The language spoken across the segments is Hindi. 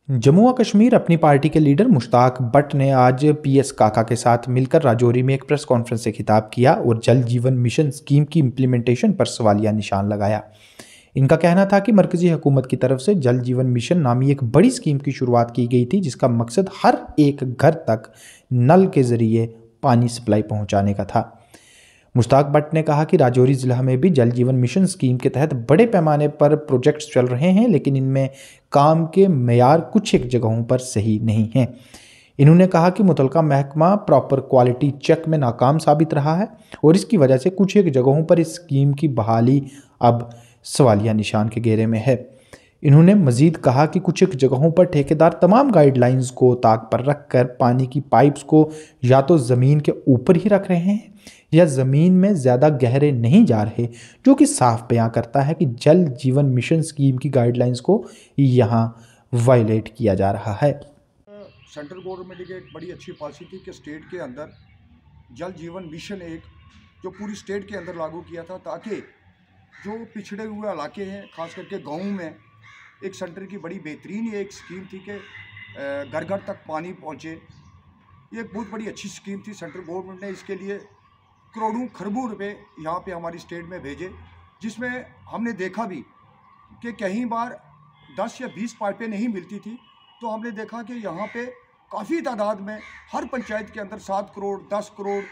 जम्मू व कश्मीर अपनी पार्टी के लीडर मुश्ताक बट ने आज पीएस काका के साथ मिलकर राजौरी में एक प्रेस कॉन्फ्रेंस से खिताब किया और जल जीवन मिशन स्कीम की इम्प्लीमेंटेशन पर सवालिया निशान लगाया। इनका कहना था कि मरकजी हुकूमत की तरफ से जल जीवन मिशन नामी एक बड़ी स्कीम की शुरुआत की गई थी, जिसका मकसद हर एक घर तक नल के जरिए पानी सप्लाई पहुंचाने का था। मुश्ताक बट ने कहा कि राजौरी ज़िला में भी जल जीवन मिशन स्कीम के तहत बड़े पैमाने पर प्रोजेक्ट्स चल रहे हैं, लेकिन इनमें काम के मेयार कुछ एक जगहों पर सही नहीं हैं। इन्होंने कहा कि मुतलका महकमा प्रॉपर क्वालिटी चेक में नाकाम साबित रहा है और इसकी वजह से कुछ एक जगहों पर इस स्कीम की बहाली अब सवालिया निशान के घेरे में है। इन्होंने मजीद कहा कि कुछ एक जगहों पर ठेकेदार तमाम गाइडलाइंस को ताक पर रखकर पानी की पाइप्स को या तो ज़मीन के ऊपर ही रख रहे हैं या ज़मीन में ज़्यादा गहरे नहीं जा रहे, जो कि साफ बयां करता है कि जल जीवन मिशन स्कीम की गाइडलाइंस को यहाँ वायलेट किया जा रहा है। सेंट्रल गवर्नमेंट की एक बड़ी अच्छी पॉलिसी थी कि स्टेट के अंदर जल जीवन मिशन एक जो पूरी स्टेट के अंदर लागू किया था, ताकि जो पिछड़े हुए इलाके हैं खास करके गाँव में एक सेंटर की बड़ी बेहतरीन ये एक स्कीम थी कि घर घर तक पानी पहुँचे। ये एक बहुत बड़ी अच्छी स्कीम थी। सेंट्रल गवर्नमेंट ने इसके लिए करोड़ों खरबों रुपए यहाँ पे हमारी स्टेट में भेजे, जिसमें हमने देखा भी कि कहीं बार 10 या 20 पाइपें नहीं मिलती थी, तो हमने देखा कि यहाँ पे काफ़ी तादाद में हर पंचायत के अंदर 7 करोड़ 10 करोड़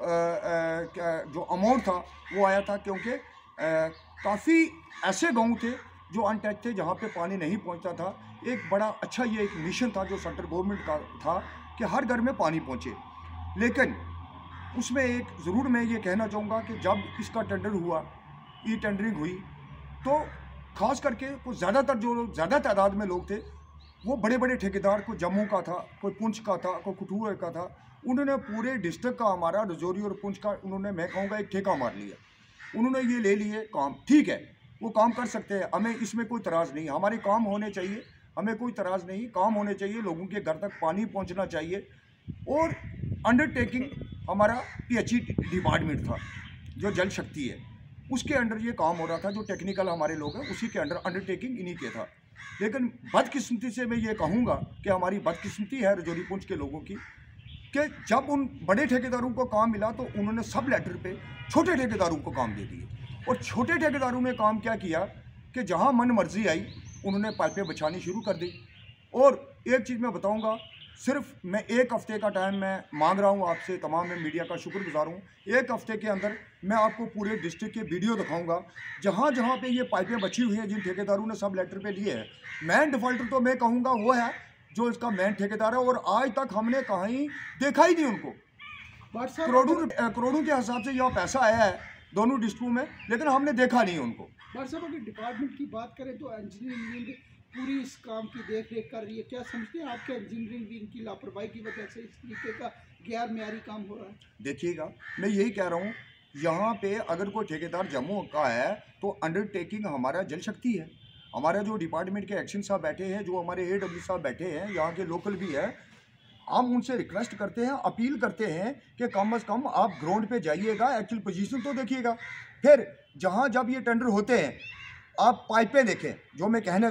जो अमाउंट था वो आया था, क्योंकि काफ़ी ऐसे गांव थे जो अनटच थे, जहाँ पे पानी नहीं पहुँचता था। एक बड़ा अच्छा ये एक मिशन था जो सेंट्रल गवर्नमेंट का था कि हर घर में पानी पहुँचे। लेकिन उसमें एक ज़रूर मैं ये कहना चाहूँगा कि जब इसका टेंडर हुआ, ई टेंडरिंग हुई, तो ख़ास करके कुछ ज़्यादातर जो लोग ज़्यादा तादाद में लोग थे वो बड़े बड़े ठेकेदार, कोई जम्मू का था, कोई पुंछ का था, कोई कठुआ का था। उन्होंने पूरे डिस्ट्रिक्ट का, हमारा राजौरी और पुंछ का, उन्होंने मैं कहूँगा एक ठेका मार लिया। उन्होंने ये ले लिए काम। ठीक है, वो काम कर सकते हैं, हमें इसमें कोई तराज़ नहीं, हमारे काम होने चाहिए, हमें कोई तराज़ नहीं, काम होने चाहिए, लोगों के घर तक पानी पहुँचना चाहिए। और अंडरटेकिंग हमारा पीएचई डिपार्टमेंट था जो जल शक्ति है, उसके अंडर ये काम हो रहा था। जो टेक्निकल हमारे लोग हैं उसी के अंडर अंडरटेकिंग इन्हीं के था। लेकिन बदकिस्मती से मैं ये कहूँगा कि हमारी बदकिस्मती है राजौरी पुंछ के लोगों की कि जब उन बड़े ठेकेदारों को काम मिला तो उन्होंने सब लेटर पे छोटे ठेकेदारों को काम दे दिए। और छोटे ठेकेदारों ने काम क्या किया कि जहाँ मन मर्जी आई उन्होंने पाइपें बिछानी शुरू कर दी। और एक चीज़ मैं बताऊँगा, सिर्फ मैं 1 हफ़्ते का टाइम मैं मांग रहा हूँ आपसे, तमाम मैं मीडिया का शुक्रगुजार हूँ। 1 हफ़्ते के अंदर मैं आपको पूरे डिस्ट्रिक्ट के वीडियो दिखाऊंगा जहाँ जहाँ पे ये पाइपें बची हुई हैं, जिन ठेकेदारों ने सब लेटर पे लिए हैं। मैन डिफॉल्टर तो मैं कहूँगा वो है जो इसका मेन ठेकेदार है, और आज तक हमने कहीं देखा ही नहीं उनको। करोड़ों के हिसाब से यह पैसा आया है दोनों डिस्ट्रिक्टों में, लेकिन हमने देखा नहीं उनको। साहब अगर डिपार्टमेंट की बात करें तो इंजीनियरिंग पूरी इस काम की देख रेख कर रही है, क्या समझते हैं आपके इंजीनियरिंग भी इनकी लापरवाही की वजह से इस तरीके का गैर मेयारी काम हो रहा है? देखिएगा, मैं यही कह रहा हूँ, यहाँ पे अगर कोई ठेकेदार जम्मू का है तो अंडरटेकिंग हमारा जल शक्ति है। हमारा जो डिपार्टमेंट के एक्शन साहब बैठे हैं, जो हमारे AW साहब बैठे हैं, यहाँ के लोकल भी है, हम उनसे रिक्वेस्ट करते हैं, अपील करते हैं कि कम अज़ कम आप ग्राउंड पे जाइएगा, एक्चुअल पोजीशन तो देखिएगा। फिर जहाँ जब ये टेंडर होते हैं आप पाइपें देखें, जो मैं कहना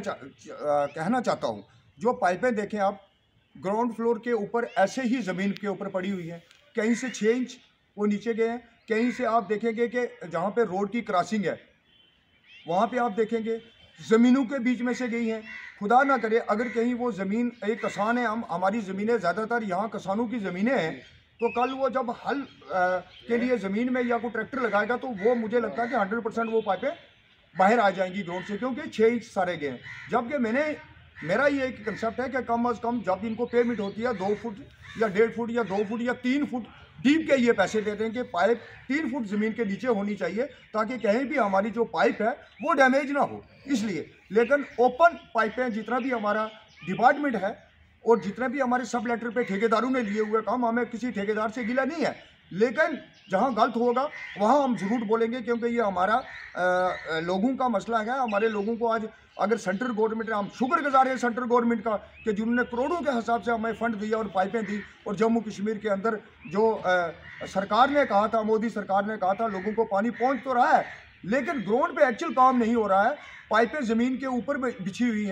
चाहता हूँ, जो पाइपें देखें आप, ग्राउंड फ्लोर के ऊपर ऐसे ही ज़मीन के ऊपर पड़ी हुई है, कहीं से 6 इंच वो नीचे गए हैं, कहीं से आप देखेंगे कि जहाँ पे रोड की क्रॉसिंग है वहाँ पे आप देखेंगे ज़मीनों के बीच में से गई हैं। खुदा ना करे अगर कहीं वो ज़मीन, एक किसान है, हमारी ज़मीनें ज़्यादातर यहाँ किसानों की ज़मीनें हैं, तो कल वो जब हल के लिए ज़मीन में या कोई ट्रैक्टर लगाएगा तो वो मुझे लगता है कि 100% वो पाइपें बाहर आ जाएंगी ग्राउंड से, क्योंकि 6 इंच सारे गए हैं। जबकि मेरा ये एक कंसेप्ट है कि कम अज़ कम जब इनको पेमेंट होती है 2 फुट या 1.5 फुट या 2 फुट या 3 फुट डीप के ये पैसे देते हैं कि पाइप 3 फुट ज़मीन के नीचे होनी चाहिए, ताकि कहीं भी हमारी जो पाइप है वो डैमेज ना हो। इसलिए लेकिन ओपन पाइपें जितना भी हमारा डिपार्टमेंट है और जितने भी हमारे सब लेटर पे ठेकेदारों ने लिए हुए काम, हमें किसी ठेकेदार से गिला नहीं है, लेकिन जहां गलत होगा वहां हम ज़रूर बोलेंगे, क्योंकि ये हमारा लोगों का मसला है। हमारे लोगों को आज अगर सेंट्रल गवर्नमेंट, हम शुक्रगुजार हैं सेंट्रल गवर्नमेंट का कि जिन्होंने करोड़ों के हिसाब से हमें फ़ंड दिया और पाइपें दी, और जम्मू कश्मीर के अंदर जो सरकार ने कहा था, मोदी सरकार ने कहा था लोगों को पानी पहुँच तो रहा है, लेकिन ग्राउंड पे एक्चुअल काम नहीं हो रहा है। पाइपें ज़मीन के ऊपर बिछी हुई हैं,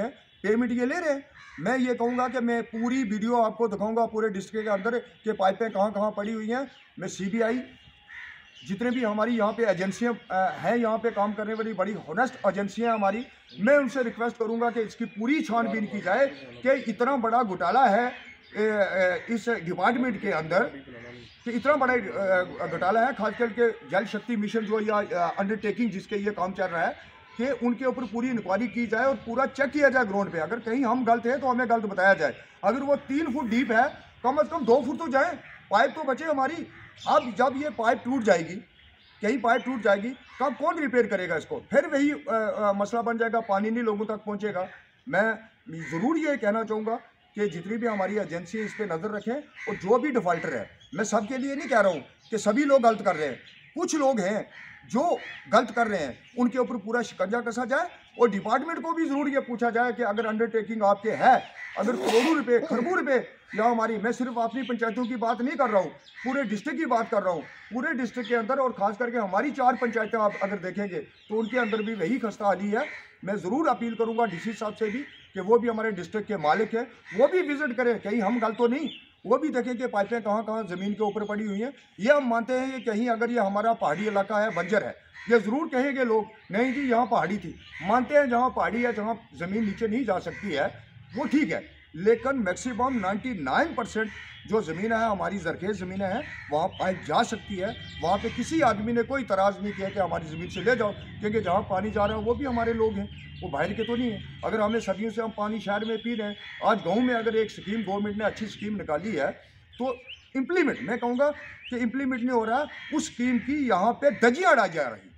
पेमेंट ये ले रहे हैं। मैं ये कहूँगा कि मैं पूरी वीडियो आपको दिखाऊंगा पूरे डिस्ट्रिक्ट के अंदर के पाइपें कहाँ कहाँ पड़ी हुई हैं। मैं CBI जितने भी हमारी यहाँ पे एजेंसियाँ हैं, यहाँ पे काम करने वाली बड़ी हॉनेस्ट एजेंसियाँ हैं हमारी, मैं उनसे रिक्वेस्ट करूँगा कि इसकी पूरी छानबीन की जाए कि इतना बड़ा घोटाला है इस डिपार्टमेंट के अंदर, कि इतना बड़ा घोटाला है, खास करके जल शक्ति मिशन जो या अंडरटेकिंग जिसके ये काम चल रहा है, कि उनके ऊपर पूरी इंक्वायरी की जाए और पूरा चेक किया जाए ग्राउंड पे। अगर कहीं हम गलत हैं तो हमें गलत बताया जाए। अगर वो 3 फुट डीप है, कम से कम 2 फुट तो जाए, पाइप तो बचे हमारी। अब जब ये पाइप टूट जाएगी, कहीं पाइप टूट जाएगी, कब कौन रिपेयर करेगा इसको? फिर वही मसला बन जाएगा, पानी नहीं लोगों तक पहुंचेगा। मैं ज़रूर ये कहना चाहूँगा कि जितनी भी हमारी एजेंसी इस पर नज़र रखें, और जो भी डिफ़ॉल्टर है, मैं सबके लिए नहीं कह रहा हूँ कि सभी लोग गलत कर रहे हैं, कुछ लोग हैं जो गलत कर रहे हैं, उनके ऊपर पूरा शिकंजा कसा जाए। और डिपार्टमेंट को भी ज़रूर ये पूछा जाए कि अगर अंडरटेकिंग आपके है, अगर करोड़ों रुपए खरबों रुपए या हमारी, मैं सिर्फ अपनी पंचायतों की बात नहीं कर रहा हूँ, पूरे डिस्ट्रिक्ट की बात कर रहा हूँ, पूरे डिस्ट्रिक्ट के अंदर, और ख़ास करके हमारी 4 पंचायतें आप अगर देखेंगे तो उनके अंदर भी वही खस्ता हाली है। मैं ज़रूर अपील करूँगा DC साहब से भी कि वो भी हमारे डिस्ट्रिक्ट के मालिक हैं, वो भी विज़िट करें, कहीं हम गलत तो नहीं, वो भी देखें कि पाइपें कहाँ कहाँ ज़मीन के ऊपर पड़ी हुई हैं। ये हम मानते हैं कि कहीं अगर ये हमारा पहाड़ी इलाका है, बंजर है, ये ज़रूर कहेंगे लोग, नहीं जी यहाँ पहाड़ी थी। मानते हैं जहाँ पहाड़ी है, जहाँ ज़मीन नीचे नहीं जा सकती है, वो ठीक है, लेकिन मैक्सिमम 99% जो ज़मीन है हमारी ज़रखेज़ ज़मीनें हैं, वहाँ पाइप जा सकती है। वहाँ पे किसी आदमी ने कोई तराज़ नहीं किया कि हमारी ज़मीन से ले जाओ, क्योंकि जहाँ पानी जा रहा है वो भी हमारे लोग हैं, वो बाहर के तो नहीं हैं। अगर हमें सदियों से हम पानी शहर में पी रहे हैं, आज गाँव में अगर एक स्कीम गवर्नमेंट ने अच्छी स्कीम निकाली है तो इम्प्लीमेंट, मैं कहूँगा कि इम्प्लीमेंट नहीं हो रहा, उस स्कीम की यहाँ पे धज्जियाँ उड़ाई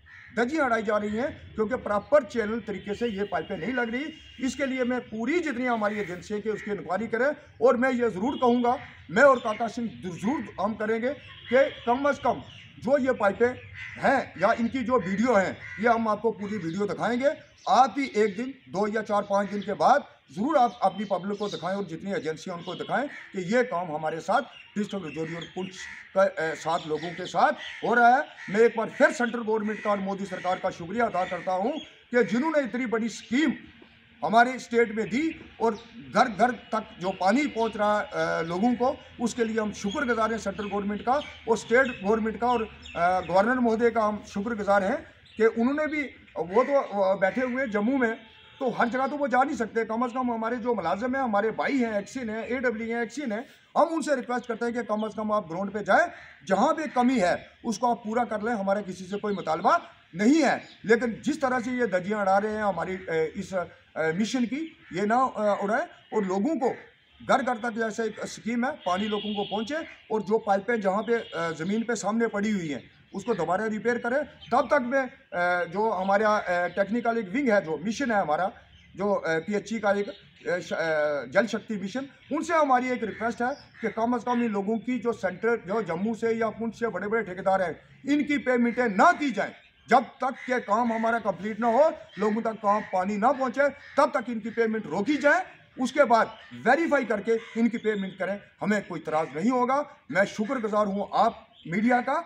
जा रही हैं, क्योंकि प्रॉपर चैनल तरीके से ये पाइपें नहीं लग रही। इसके लिए मैं पूरी जितनी हमारी एजेंसी की उसकी इंक्वायरी करें। और मैं ये ज़रूर कहूँगा, मैं और काका सिंह ज़रूर हम करेंगे कि कम से कम जो ये पाइपें हैं या इनकी जो वीडियो हैं, ये हम आपको पूरी वीडियो दिखाएंगे। आप भी 1 दिन, 2 या 4-5 दिन के बाद ज़रूर आप अपनी पब्लिक को दिखाएं और जितनी एजेंसियां उनको दिखाएं कि ये काम हमारे साथ डिस्ट्रिक्ट रजौरी और पुंछ के 7 लोगों के साथ हो रहा है। मैं एक बार फिर सेंट्रल गवर्नमेंट का और मोदी सरकार का शुक्रिया अदा करता हूं कि जिन्होंने इतनी बड़ी स्कीम हमारे स्टेट में दी और घर घर तक जो पानी पहुंच रहा है लोगों को, उसके लिए हम शुक्रगुजार हैं सेंट्रल गवर्नमेंट का और स्टेट गवर्नमेंट का, और गवर्नर महोदय का हम शुक्रगुजार हैं कि उन्होंने भी, वो तो बैठे हुए जम्मू में, तो हर जगह तो वो जा नहीं सकते, कम से कम हमारे जो मुलाजिम हैं, हमारे भाई हैं, एक्सिन हैं, AW हैं, एक्सिन हैं, हम उनसे रिक्वेस्ट करते हैं कि कम से कम आप ग्राउंड पे जाएं, जहां भी कमी है उसको आप पूरा कर लें। हमारे किसी से कोई मुतालबा नहीं है, लेकिन जिस तरह से ये धज्जियां उड़ा रहे हैं हमारी इस मिशन की, ये ना उड़ाए और लोगों को घर घर तक जैसे एक स्कीम है, पानी लोगों को पहुँचे, और जो पाइपें जहाँ पे ज़मीन पे सामने पड़ी हुई हैं उसको दोबारा रिपेयर करें। तब तक में जो हमारा टेक्निकल एक विंग है, जो मिशन है हमारा, जो PHE का एक जल शक्ति मिशन, उनसे हमारी एक रिक्वेस्ट है कि कम से कम इन लोगों की जो सेंटर, जो जम्मू से या पुंछ से बड़े बड़े ठेकेदार हैं, इनकी पेमेंटें ना की जाएँ। जब तक के काम हमारा कंप्लीट ना हो, लोगों तक काम पानी ना पहुँचे, तब तक इनकी पेमेंट रोकी जाए। उसके बाद वेरीफाई करके इनकी पेमेंट करें, हमें कोई इतराज़ नहीं होगा। मैं शुक्रगुजार हूँ आप मीडिया का,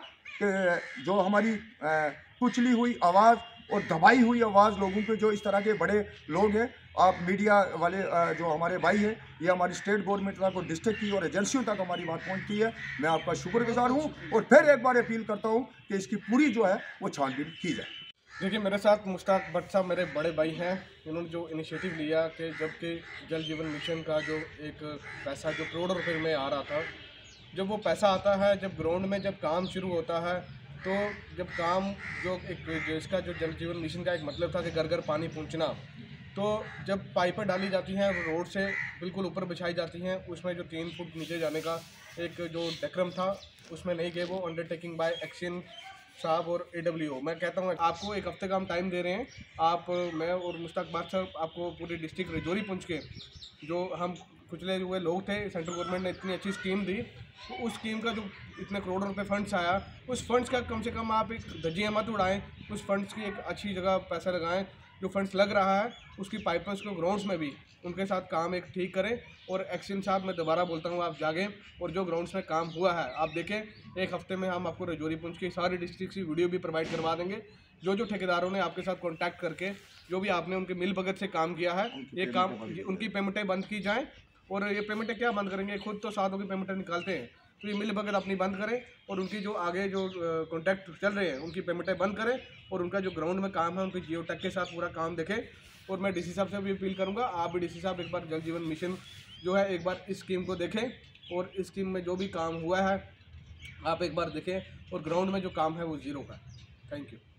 जो हमारी कुचली हुई आवाज़ और दबाई हुई आवाज़ लोगों के, जो इस तरह के बड़े लोग हैं, आप मीडिया वाले जो हमारे भाई हैं, ये हमारी स्टेट गवर्नमेंट तक और डिस्ट्रिक्ट की और एजेंसियों तक हमारी बात पहुंचती है। मैं आपका शुक्रगुजार हूं और फिर एक बार अपील करता हूं कि इसकी पूरी जो है वो छानबीन की जाए। देखिए, मेरे साथ मुश्ताक भट्ट साहब मेरे बड़े भाई हैं। इन्होंने जो इनिशिएटिव लिया कि जबकि जल जीवन मिशन का जो एक पैसा जो करोड़ों रुपए में आ रहा था, जब वो पैसा आता है, जब ग्राउंड में जब काम शुरू होता है, तो जब काम जो इसका जो जल जीवन मिशन का एक मतलब था कि घर घर पानी पहुंचना, तो जब पाइपें डाली जाती हैं रोड से बिल्कुल ऊपर बिछाई जाती हैं, उसमें जो 3 फुट नीचे जाने का एक जो डेक्रम था उसमें नहीं गए, वो अंडरटेकिंग बाय एक्शन साहब और AWO। मैं कहता हूँ आपको 1 हफ्ते का हम टाइम दे रहे हैं। आप, मैं और मुश्ताक भट्ट साहब आपको पूरी डिस्ट्रिक्ट रजौरी पुंछ के जो हम कुचले हुए लोग थे, सेंट्रल गवर्नमेंट ने इतनी अच्छी स्कीम दी, तो उस स्कीम का जो इतने करोड़ों रुपए फंड्स आया, उस फंड्स का कम से कम आप एक धज्जियां मत उड़ाएं, उस फंड्स की एक अच्छी जगह पैसा लगाएं। जो फंड्स लग रहा है उसकी पाइपें को ग्राउंड्स में भी उनके साथ काम एक ठीक करें। और एक्शन साहब, मैं दोबारा बोलता हूँ, आप जागें और जो ग्राउंड्स में काम हुआ है आप देखें। 1 हफ्ते में हम आपको रजौरी पुंछ की सारी डिस्ट्रिक्ट की वीडियो भी प्रोवाइड करवा देंगे। जो ठेकेदारों ने आपके साथ कॉन्टैक्ट करके जो भी आपने उनके मिल भगत से काम किया है, ये काम उनकी पेमेंटें बंद की जाएँ। और ये पेमेंटें क्या बंद करेंगे, खुद तो सातों की पेमेंटें निकालते हैं, तो ये मिल भगत अपनी बंद करें और उनकी जो आगे जो कॉन्टैक्ट चल रहे हैं उनकी पेमेंटें बंद करें और उनका जो ग्राउंड में काम है उनके जियो टेक के साथ पूरा काम देखें। और मैं डीसी साहब से भी अपील करूंगा, आप भी डीसी साहब एक बार जल जीवन मिशन जो है एक बार इस स्कीम को देखें और इस स्कीम में जो भी काम हुआ है आप एक बार देखें और ग्राउंड में जो काम है वो ज़ीरो का। Thank you.